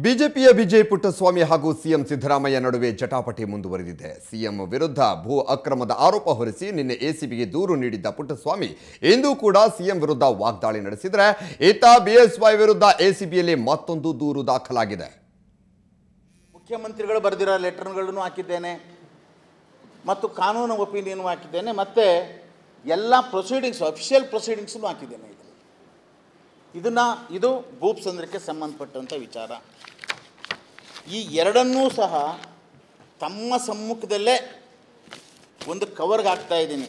ಬಿಜೆಪಿಯ ವಿಜಯ್ ಪುಟ್ಟಸ್ವಾಮಿ ಹಾಗೂ ಸಿಎಂ ಸಿದ್ದರಾಮಯ್ಯ ನಡುವೆ ಜಟಾಪಟಿ ಮುಂದುವರೆದಿದೆ. ಸಿಎಂ ವಿರುದ್ಧ ಭೂ ಅಕ್ರಮದ ಆರೋಪ ಹೊರಿಸಿ ನಿನ್ನೆ ಎಸಿಬಿಗೆ ದೂರು ನೀಡಿದ್ದ ಪುಟ್ಟಸ್ವಾಮಿ ಇಂದು ಕೂಡ ಸಿಎಂ ವಿರುದ್ಧ ವಾಗ್ದಾಳಿ ನಡೆಸಿದರೆ ಇತ್ತ ಬಿಎಸ್ವೈ ವಿರುದ್ಧ ಎಸಿಬಿಯಲ್ಲಿ ಮತ್ತೊಂದು ದೂರು ದಾಖಲಾಗಿದೆ. ಮುಖ್ಯಮಂತ್ರಿಗಳು ಬರೆದಿರೋ ಲೆಟರ್ಗಳನ್ನು ಹಾಕಿದ್ದೇನೆ ಮತ್ತು ಕಾನೂನು ಒಪಿನಿಯನ್ ಹಾಕಿದ್ದೇನೆ ಮತ್ತು ಎಲ್ಲ ಪ್ರೊಸೀಡಿಂಗ್ಸ್ ಅಫಿಷಿಯಲ್ ಪ್ರೊಸೀಡಿಂಗ್ಸನ್ನು ಹಾಕಿದ್ದೇನೆ. ಇದು ಭೂಪ್ಸಂದ್ರಕ್ಕೆ ಸಂಬಂಧಪಟ್ಟಂಥ ವಿಚಾರ. ಈ ಎರಡನ್ನೂ ಸಹ ತಮ್ಮ ಸಮ್ಮುಖದಲ್ಲೇ ಒಂದು ಕವರ್ಗೆ ಹಾಕ್ತಾ ಇದ್ದೀನಿ.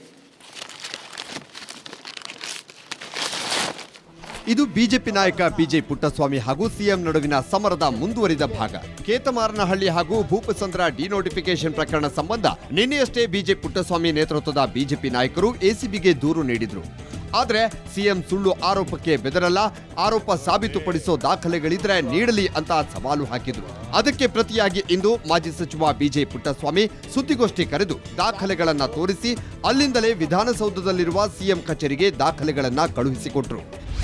ಇದು ಬಿಜೆಪಿ ನಾಯಕ ಬಿಜಯ್ ಪುಟ್ಟಸ್ವಾಮಿ ಹಾಗೂ ಸಿಎಂ ನಡುವಿನ ಸಮರದ ಮುಂದುವರಿದ ಭಾಗ. ಕೇತಮಾರನಹಳ್ಳಿ ಹಾಗೂ ಭೂಪಸಂದ್ರ ಡಿನೋಟಿಫಿಕೇಶನ್ ಪ್ರಕರಣ ಸಂಬಂಧ ನಿನ್ನೆಯಷ್ಟೇ ಬಿಜಯ್ ಪುಟ್ಟಸ್ವಾಮಿ ನೇತೃತ್ವದ ಬಿಜೆಪಿ ನಾಯಕರು ಎಸಿಬಿಗೆ ದೂರು ನೀಡಿದ್ರು. ಆದರೆ ಸಿಎಂ ಸುಳ್ಳು ಆರೋಪಕ್ಕೆ ಬೆದರಲ್ಲ, ಆರೋಪ ಸಾಬೀತುಪಡಿಸೋ ದಾಖಲೆಗಳಿದ್ರೆ ನೀಡಲಿ ಅಂತ ಸವಾಲು ಹಾಕಿದ್ರು. ಅದಕ್ಕೆ ಪ್ರತಿಯಾಗಿ ಇಂದು ಮಾಜಿ ಸಚಿವ ಬಿಜಯ್ ಪುಟ್ಟಸ್ವಾಮಿ ಸುದ್ದಿಗೋಷ್ಠಿ ಕರೆದು ದಾಖಲೆಗಳನ್ನ ತೋರಿಸಿ ಅಲ್ಲಿಂದಲೇ ವಿಧಾನಸೌಧದಲ್ಲಿರುವ ಸಿಎಂ ಕಚೇರಿಗೆ ದಾಖಲೆಗಳನ್ನ ಕಳುಹಿಸಿಕೊಟ್ರು.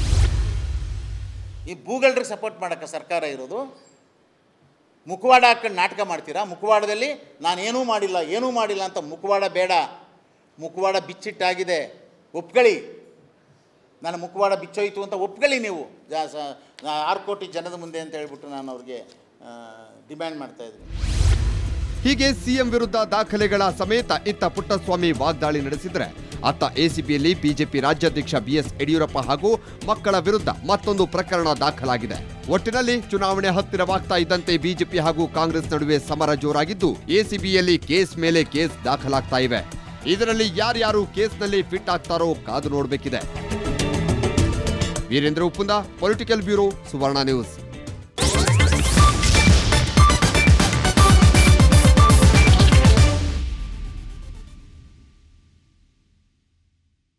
ಈ ಭೂಗಳ್ರಿಗೆ ಸಪೋರ್ಟ್ ಮಾಡೋಕ್ಕೆ ಸರ್ಕಾರ ಇರೋದು. ಮುಖವಾಡ ಹಾಕೊಂಡು ನಾಟಕ ಮಾಡ್ತೀರಾ? ಮುಖವಾಡದಲ್ಲಿ ನಾನೇನೂ ಮಾಡಿಲ್ಲ ಅಂತ ಮುಖವಾಡ ಬೇಡ. ಮುಖವಾಡ ಬಿಚ್ಚಿಟ್ಟಾಗಿದೆ, ಒಪ್ಕೊಳ್ಳಿ. ನನ್ನ ಮುಖವಾಡ ಬಿಚ್ಚೋಯ್ತು ಅಂತ ಒಪ್ಕೊಳ್ಳಿ. ನೀವು 6 ಕೋಟಿ ಜನದ ಮುಂದೆ ಅಂತ ಹೇಳ್ಬಿಟ್ಟು ನಾನು ಅವ್ರಿಗೆ ಡಿಮ್ಯಾಂಡ್ ಮಾಡ್ತಾಯಿದ್ದೀನಿ. ಹೀಗೆ ಸಿಎಂ ವಿರುದ್ಧ ದಾಖಲೆಗಳ ಸಮೇತ ಇತ್ತ ಪುಟ್ಟಸ್ವಾಮಿ ವಾಗ್ದಾಳಿ ನಡೆಸಿದರೆ ಅತ್ತ ಎಸಿಬಿಯಲ್ಲಿ ಬಿಜೆಪಿ ರಾಜ್ಯಾಧ್ಯಕ್ಷ ಬಿಎಸ್ ಯಡಿಯೂರಪ್ಪ ಹಾಗೂ ಮಕ್ಕಳ ವಿರುದ್ಧ ಮತ್ತೊಂದು ಪ್ರಕರಣ ದಾಖಲಾಗಿದೆ. ಒಟ್ಟಿನಲ್ಲಿ ಚುನಾವಣೆ ಹತ್ತಿರವಾಗ್ತಾ ಇದ್ದಂತೆ ಬಿಜೆಪಿ ಹಾಗೂ ಕಾಂಗ್ರೆಸ್ ನಡುವೆ ಸಮರ ಜೋರಾಗಿದ್ದು ಎಸಿಬಿಯಲ್ಲಿ ಕೇಸ್ ಮೇಲೆ ಕೇಸ್ ದಾಖಲಾಗ್ತಾ ಇವೆ. ಇದರಲ್ಲಿ ಯಾರ್ಯಾರು ಕೇಸ್ನಲ್ಲಿ ಫಿಟ್ ಆಗ್ತಾರೋ ಕಾದು ನೋಡಬೇಕಿದೆ. Veerendra Uppunda, political bureau, Suvarna news.